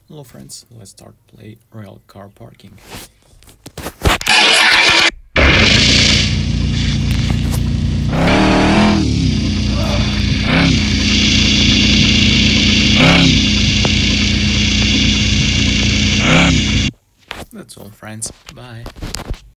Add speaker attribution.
Speaker 1: Hello friends, let's start play real car parking. That's all friends, bye.